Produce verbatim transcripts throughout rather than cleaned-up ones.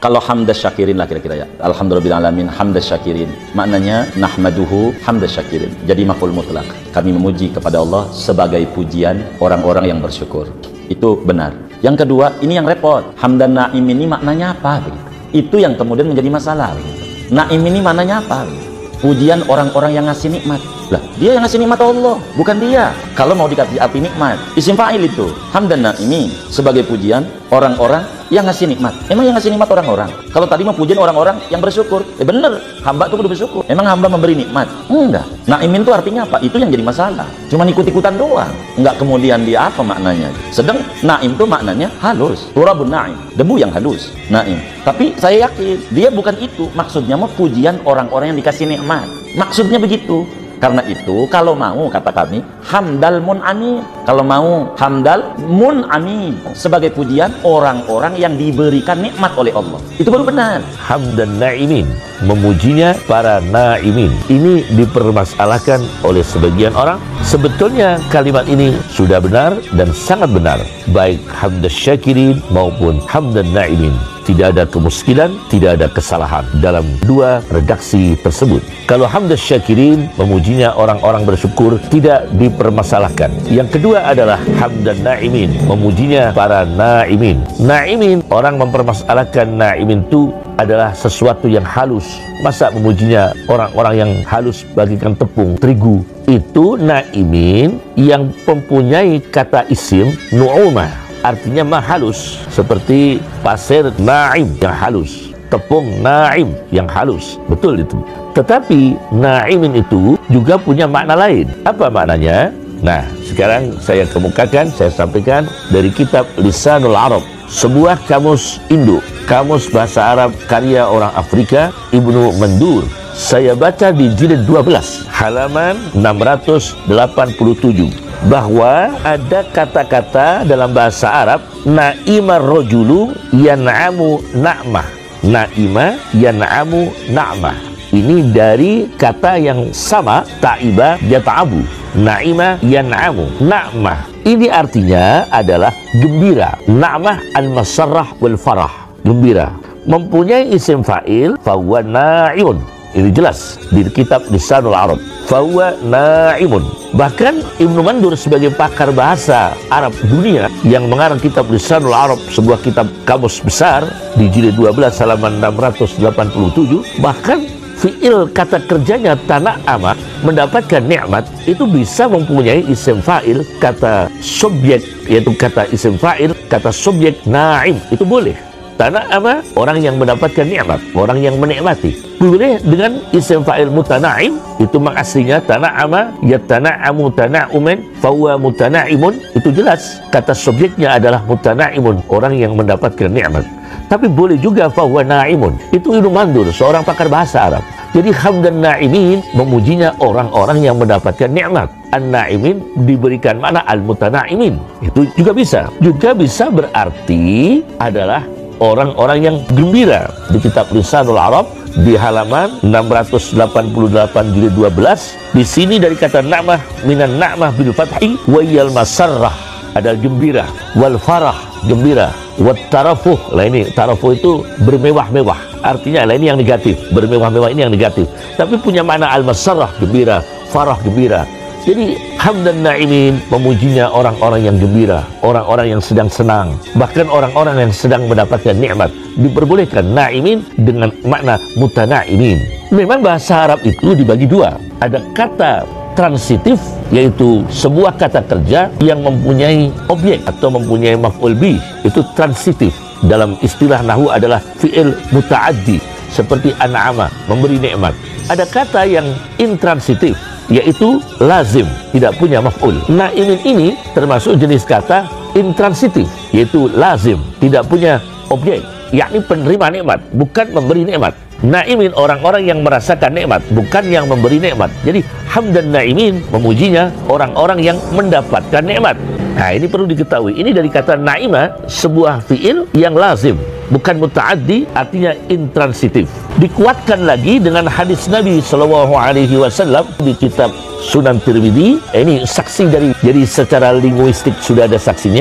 Kalau hamdas syakirin lah kira-kira ya. Alhamdulillahirrahmanirrahim, hamdas syakirin. Maknanya nahmaduhu hamdas syakirin. Jadi maf'ul mutlak. Kami memuji kepada Allah sebagai pujian orang-orang yang bersyukur. Itu benar. Yang kedua, ini yang repot. Hamdan na'im ini maknanya apa? Begitu. Itu yang kemudian menjadi masalah. Begitu. Na'im ini maknanya apa? Begitu. Pujian orang-orang yang ngasih nikmat. Lah, dia yang ngasih nikmat Allah, bukan dia. Kalau mau dikasih api nikmat, isim fa'il itu. Hamdan na'imi sebagai pujian orang-orang yang ngasih nikmat. Emang yang ngasih nikmat orang-orang? Kalau tadi mau pujian orang-orang yang bersyukur. Eh bener, hamba itu kudu bersyukur. Emang hamba memberi nikmat? Enggak. Na'imin itu artinya apa? Itu yang jadi masalah. Cuma ikut-ikutan doang. Enggak kemudian dia apa maknanya. Sedang na'im itu maknanya halus. Turabun na'im, debu yang halus. Na'im. Tapi saya yakin dia bukan itu. Maksudnya mau pujian orang-orang yang dikasih nikmat. Maksudnya begitu. Karena itu kalau mau kata kami hamdal mun'amin, kalau mau hamdal mun'amin sebagai pujian orang-orang yang diberikan nikmat oleh Allah, itu baru benar. Hamdan na'imin, memujinya para na'imin. Ini dipermasalahkan oleh sebagian orang. Sebetulnya kalimat ini sudah benar dan sangat benar, baik hamdas syakirin maupun hamdan na'imin. Tidak ada kemuskilan, tidak ada kesalahan dalam dua redaksi tersebut. Kalau hamdas syakirin, memujinya orang-orang bersyukur, tidak dipermasalahkan. Yang kedua adalah hamdan na'imin, memujinya para na'imin. Na'imin, orang mempermasalahkan na'imin itu adalah sesuatu yang halus. Masa memujinya orang-orang yang halus bagikan tepung terigu? Itu na'imin yang mempunyai kata isim nu'umah, artinya mah halus, seperti pasir na'im yang halus, tepung na'im yang halus. Betul itu. Tetapi na'imin itu juga punya makna lain. Apa maknanya? Nah, sekarang saya kemukakan, saya sampaikan dari kitab Lisanul Arab, sebuah kamus induk, kamus bahasa Arab karya orang Afrika, Ibnu Mandur. Saya baca di jilid dua belas, halaman enam ratus delapan puluh tujuh, bahwa ada kata-kata dalam bahasa Arab, na'imar rojulu yan'amu na'mah. Na'ima yan'amu na'mah. Ini dari kata yang sama, ta'iba yata'abu. Na'ima yan'amu na'mah. Ini artinya adalah gembira. Na'mah al-masarrah wal farah, gembira. Mempunyai isim fa'il, fahuwa na'imun. Ini jelas di kitab Lisanul Arab, fahuwa na'imun. Bahkan Ibnu Mandur sebagai pakar bahasa Arab dunia yang mengarang kitab Lisanul Arab, sebuah kitab kamus besar, di jilid dua belas halaman enam ratus delapan puluh tujuh, bahkan fi'il kata kerjanya tana'ama, mendapatkan nikmat, itu bisa mempunyai isim fa'il kata subjek, yaitu kata isim fa'il kata subjek na'im. Itu boleh. Tana'ama, orang yang mendapatkan nikmat, orang yang menikmati. Boleh dengan isim fa'il mutana'im, itu aslinya tana'ama yatana'amu tana'umen fahuwa mutana'imun. Itu jelas kata subjeknya adalah mutana'imun, orang yang mendapatkan nikmat. Tapi boleh juga fahuwa na'imun. Itu Ibnu Mandur, seorang pakar bahasa Arab. Jadi hamdan na'imin, memujinya orang-orang yang mendapatkan nikmat. An-na'imin diberikan makna al-mutana'imin. Itu juga bisa. Juga bisa berarti adalah orang-orang yang gembira. Di kitab Lisanul Arab di halaman enam ratus delapan puluh delapan jilid dua belas, di sini dari kata na'mah, minan na'mah bil fathi wa yal masarrah, ada gembira, wal farah, gembira, wat tarafuh. Lah ini tarafuh itu bermewah-mewah, artinya lah ini yang negatif, bermewah-mewah ini yang negatif, tapi punya makna al masarrah, gembira, farah, gembira. Jadi hamdan na'imin, memujinya orang-orang yang gembira, orang-orang yang sedang senang, bahkan orang-orang yang sedang mendapatkan nikmat. Diperbolehkan na'imin dengan makna mutana'imin. Memang bahasa Arab itu dibagi dua. Ada kata transitif, yaitu sebuah kata kerja yang mempunyai objek atau mempunyai maf'ul bih. Itu transitif. Dalam istilah nahwu adalah fi'il muta'addi, seperti an'ama, memberi nikmat. Ada kata yang intransitif, yaitu lazim, tidak punya maf'ul. Na'imin ini termasuk jenis kata intransitif, yaitu lazim, tidak punya objek, yakni penerima nikmat, bukan memberi nikmat. Na'imin, orang-orang yang merasakan nikmat, bukan yang memberi nikmat. Jadi hamdan na'imin, memujinya orang-orang yang mendapatkan nikmat. Nah, ini perlu diketahui. Ini dari kata na'ima, sebuah fi'il yang lazim, bukan muta'addi, artinya intransitif. Dikuatkan lagi dengan hadis Nabi Shallallahu Alaihi Wasallam di kitab Sunan Tirmidzi. Ini saksi dari, jadi secara linguistik sudah ada saksinya.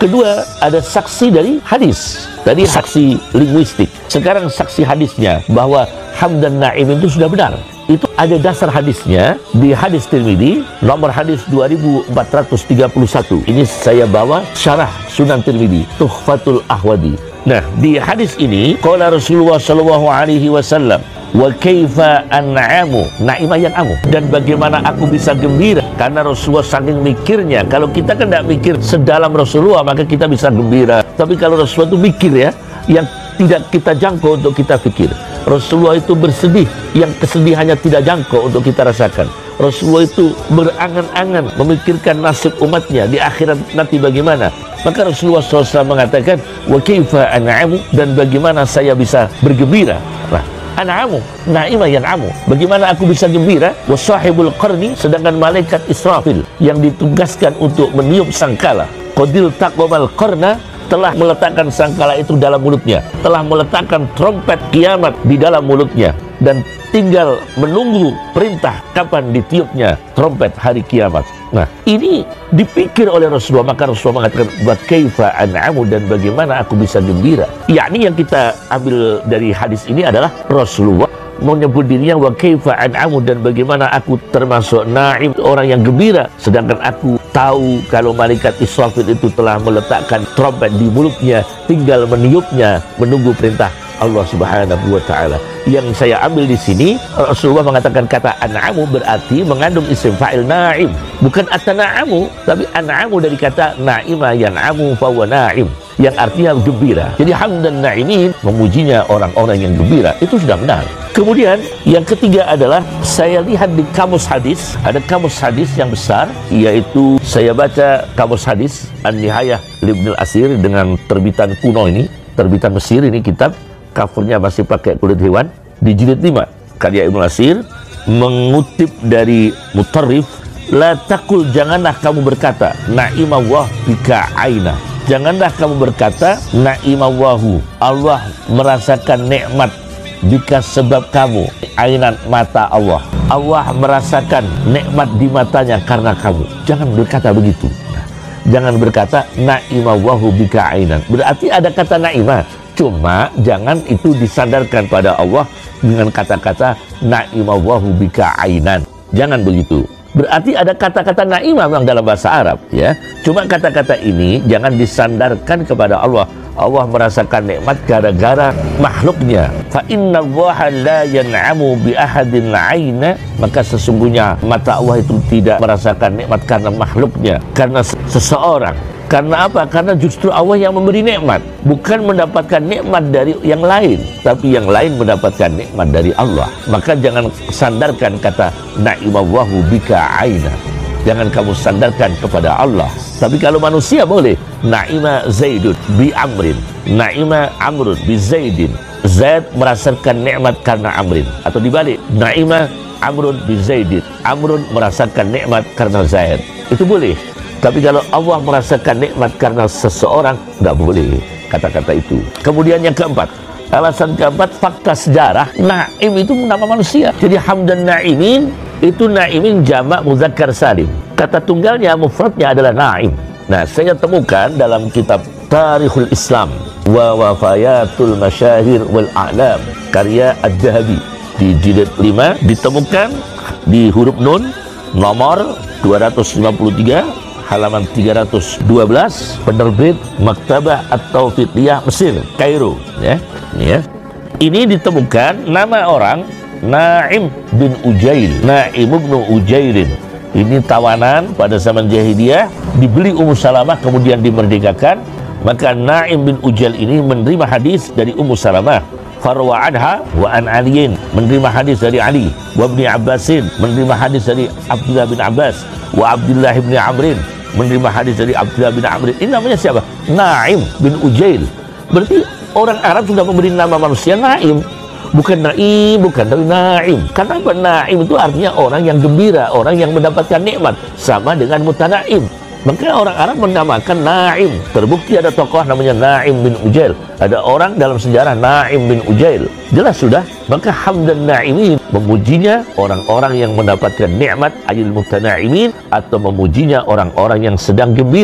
Kedua, ada saksi dari hadis. Tadi saksi linguistik. Sekarang saksi hadisnya bahwa hamdan na'imin itu sudah benar. Itu ada dasar hadisnya di hadis Tirmidzi nomor hadis dua ribu empat ratus tiga puluh satu. Ini saya bawa syarah Sunan Tirmidzi, Tuhfatul Ahwadi. Nah, di hadis ini qala Rasulullah sallallahu alaihi wasallam, wa kaifa an'amu, na'imah yang amu, dan bagaimana aku bisa gembira. Karena Rasulullah saking mikirnya. Kalau kita kan tidak mikir sedalam Rasulullah, maka kita bisa gembira. Tapi kalau Rasulullah itu mikir ya, yang tidak kita jangkau untuk kita pikir. Rasulullah itu bersedih, yang kesedihannya tidak jangkau untuk kita rasakan. Rasulullah itu berangan-angan memikirkan nasib umatnya di akhirat nanti bagaimana. Maka Rasulullah shallallahu alaihi wasallam mengatakan, wa kaifa an'amu, dan bagaimana saya bisa bergembira. Nah, an'amu, na'imah yang amu, bagaimana aku bisa gembira. Wa sahibul qarni, sedangkan malaikat Israfil yang ditugaskan untuk meniup sangkala, qadil taqwamal qarna, telah meletakkan sangkala itu dalam mulutnya, telah meletakkan trompet kiamat di dalam mulutnya, dan tinggal menunggu perintah kapan ditiupnya trompet hari kiamat. Nah, ini dipikir oleh Rasulullah. Maka Rasulullah mengatakan, wa kaifa an'amu, dan bagaimana aku bisa gembira. Yakni yang kita ambil dari hadis ini adalah Rasulullah menyebut dirinya wa kaifa an'amu, dan bagaimana aku termasuk na'im, orang yang gembira, sedangkan aku tahu kalau malaikat Israfil itu telah meletakkan trompet di mulutnya, tinggal meniupnya menunggu perintah Allah Subhanahu wa taala. Yang saya ambil di sini, Rasulullah mengatakan kata an'amu berarti mengandung isim fa'il na'im, bukan atana'amu, tapi an'amu dari kata na'ima yan'amu fa huwa na'im, yang artinya gembira. Jadi hamdan na'imin, memujinya orang-orang yang gembira, itu sudah benar. Kemudian yang ketiga adalah saya lihat di kamus hadis, ada kamus hadis yang besar, yaitu saya baca kamus hadis An-Nihayah Ibnul Asir dengan terbitan kuno ini, terbitan Mesir ini kitab, covernya masih pakai kulit hewan, di jilid lima karya Ibnul Asir mengutip dari Mutarrif, la taqul, janganlah kamu berkata na'imawah bika aina, janganlah kamu berkata na'imawahu, Allah merasakan nikmat, bika sebab kamu, ainan mata Allah, Allah merasakan nikmat di matanya karena kamu. Jangan berkata begitu. Jangan berkata na'imawahu bika ainan, berarti ada kata na'imah, cuma jangan itu disandarkan pada Allah dengan kata-kata na'imawahu bika ainan. Jangan begitu. Berarti ada kata-kata na'imah memang dalam bahasa Arab ya. Cuma kata-kata ini jangan disandarkan kepada Allah. Allah merasakan nikmat gara-gara makhluknya. Fa inna Allaha la yan'amu bi ahadin 'aina, maka sesungguhnya mata Allah itu tidak merasakan nikmat karena makhluknya, karena seseorang. Karena apa? Karena justru Allah yang memberi nikmat, bukan mendapatkan nikmat dari yang lain, tapi yang lain mendapatkan nikmat dari Allah. Maka jangan sandarkan kata na'imallahu bika aina. Jangan kamu sandarkan kepada Allah. Tapi kalau manusia boleh. Na'ima Zaidun bi Amrin, na'ima Amrun bi Zaidin. Zaid merasakan nikmat karena Amrin, atau dibalik, na'ima Amrun bi Zaidin, Amrun merasakan nikmat karena Zaid. Itu boleh. Tapi kalau Allah merasakan nikmat karena seseorang, nggak boleh kata-kata itu. Kemudian yang keempat, alasan keempat, fakta sejarah, na'im itu nama manusia. Jadi hamdan na'imin, itu na'imin jamak muzakkar salim. Kata tunggalnya, mufradnya adalah na'im. Nah, saya temukan dalam kitab Tarikhul Islam wa Wafayatul Masyahir wal A'lam karya Ad-Dahabi di jilid lima, ditemukan di huruf nun nomor dua ratus lima puluh tiga halaman tiga ratus dua belas, penerbit Maktabah At-Taufiqiyah Mesir, Kairo ya. Ini ya. Ini ditemukan nama orang Na'im bin Ujail, Na'im bin Ujailin. Ini tawanan pada zaman jahiliyah, dibeli Ummu Salamah kemudian dimerdekakan. Maka Na'im bin Ujail ini menerima hadis dari Ummu Salamah, farwa anha wa an aliyin, menerima hadis dari Ali, wa ibni Abbasin, menerima hadis dari Abdullah bin Abbas, wa Abdullah bin Amrin, menerima hadis dari Abdullah bin Amrin. Ini namanya siapa? Na'im bin Ujail. Berarti orang Arab sudah memberi nama manusia Na'im, bukan Na'im, bukan, tapi Na'im. Kenapa Na'im itu artinya orang yang gembira, orang yang mendapatkan nikmat, sama dengan mutana'im. Maka orang Arab menamakan Na'im. Terbukti ada tokoh namanya Na'im bin Ujail, ada orang dalam sejarah Na'im bin Ujail. Jelas sudah. Maka hamdan na'imin, memujinya orang-orang yang mendapatkan nikmat, ayil mutana'imin, atau memujinya orang-orang yang sedang gembira.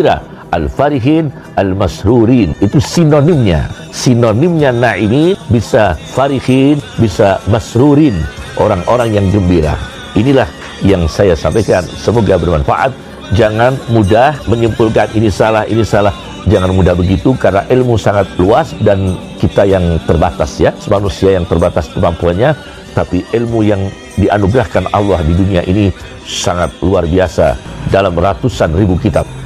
al-farihin, al-masrurin. Itu sinonimnya. Sinonimnya na'imin bisa farihin, bisa masrurin, orang-orang yang gembira. Inilah yang saya sampaikan, semoga bermanfaat. Jangan mudah menyimpulkan ini salah, ini salah. Jangan mudah begitu, karena ilmu sangat luas dan kita yang terbatas, ya, manusia yang terbatas kemampuannya. Tapi ilmu yang dianugerahkan Allah di dunia ini sangat luar biasa dalam ratusan ribu kitab.